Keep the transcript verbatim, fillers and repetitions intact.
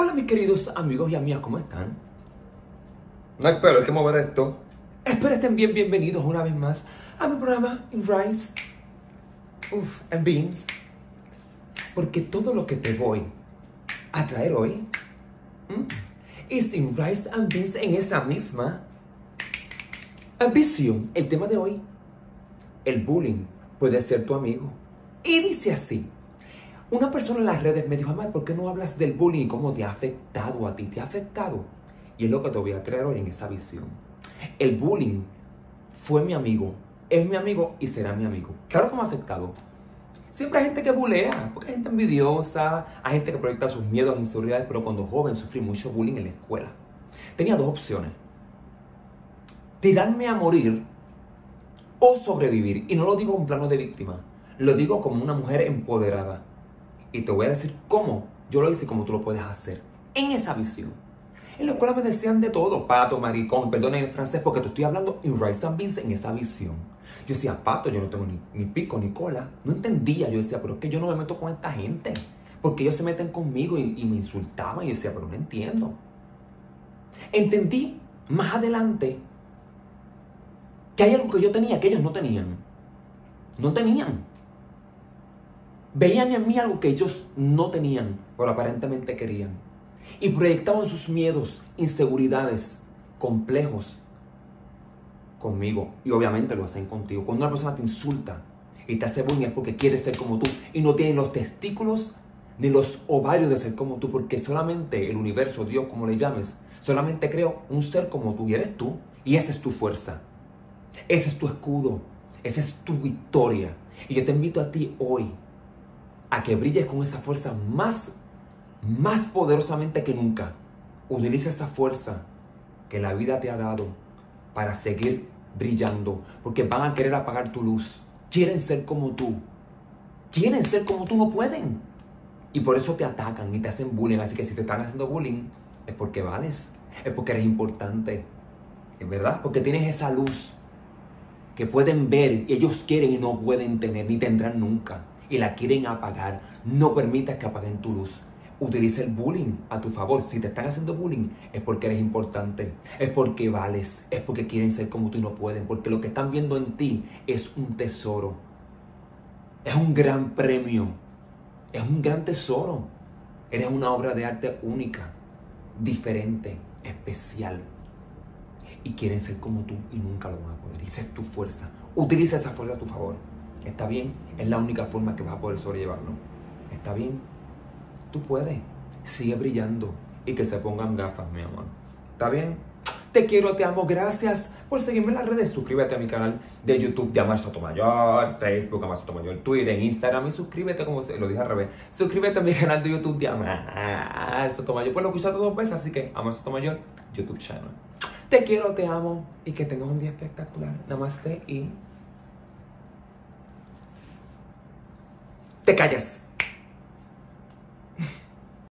Hola mis queridos amigos y amigas, ¿cómo están? No hay pelo, hay que mover esto. Espero estén bien, bienvenidos una vez más a mi programa In Rice Uf, and Beans. Porque todo lo que te voy a traer hoy ¿m? es In Rice and Beans en esa misma visión. El tema de hoy, el bullying puede ser tu amigo. Y dice así. Una persona en las redes me dijo, Amar, ¿por qué no hablas del bullying y cómo te ha afectado a ti? ¿Te ha afectado? Y es lo que te voy a traer hoy en esa visión. El bullying fue mi amigo, es mi amigo y será mi amigo. Claro que me ha afectado. Siempre hay gente que bulea, porque hay gente envidiosa, hay gente que proyecta sus miedos e inseguridades, pero cuando joven sufrí mucho bullying en la escuela. Tenía dos opciones. Tirarme a morir o sobrevivir. Y no lo digo en plano de víctima, lo digo como una mujer empoderada. Y te voy a decir cómo yo lo hice y cómo tú lo puedes hacer. En esa visión. En la escuela me decían de todo. Pato, maricón, perdonen el francés porque te estoy hablando in rice and beans en esa visión. Yo decía, pato, yo no tengo ni, ni pico ni cola. No entendía. Yo decía, pero es que yo no me meto con esta gente. Porque ellos se meten conmigo y, y me insultaban. Y yo decía, pero no entiendo. Entendí más adelante que hay algo que yo tenía que ellos no tenían. No tenían. Veían en mí algo que ellos no tenían, pero aparentemente querían. Y proyectaban sus miedos, inseguridades, complejos conmigo. Y obviamente lo hacen contigo. Cuando una persona te insulta y te hace bullying es porque quiere ser como tú. Y no tiene los testículos ni los ovarios de ser como tú. Porque solamente el universo, Dios, como le llames, solamente creó un ser como tú. Y eres tú. Y esa es tu fuerza. Ese es tu escudo. Esa es tu victoria. Y yo te invito a ti hoy a que brilles con esa fuerza más, más poderosamente que nunca. Utiliza esa fuerza que la vida te ha dado para seguir brillando. Porque van a querer apagar tu luz. Quieren ser como tú. Quieren ser como tú, no pueden. Y por eso te atacan y te hacen bullying. Así que si te están haciendo bullying, es porque vales. Es porque eres importante. ¿Es verdad? Porque tienes esa luz que pueden ver y ellos quieren y no pueden tener, ni tendrán nunca. Y la quieren apagar. No permitas que apaguen tu luz. Utiliza el bullying a tu favor. Si te están haciendo bullying es porque eres importante. Es porque vales. Es porque quieren ser como tú y no pueden. Porque lo que están viendo en ti es un tesoro. Es un gran premio. Es un gran tesoro. Eres una obra de arte única, diferente, especial. Y quieren ser como tú y nunca lo van a poder. Esa es tu fuerza. Utiliza esa fuerza a tu favor. ¿Está bien? Es la única forma que vas a poder sobrellevarlo. ¿Está bien? Tú puedes. Sigue brillando. Y que se pongan gafas, mi amor. ¿Está bien? Te quiero, te amo. Gracias por seguirme en las redes. Suscríbete a mi canal de YouTube de Amar Sotomayor, Facebook Amar Sotomayor, Twitter, Instagram. Y suscríbete, como se lo dije al revés. Suscríbete a mi canal de YouTube de Amar Sotomayor. Pues lo escuchaste dos veces, así que Amar Sotomayor, YouTube channel. Te quiero, te amo. Y que tengas un día espectacular. Namaste y... te callas.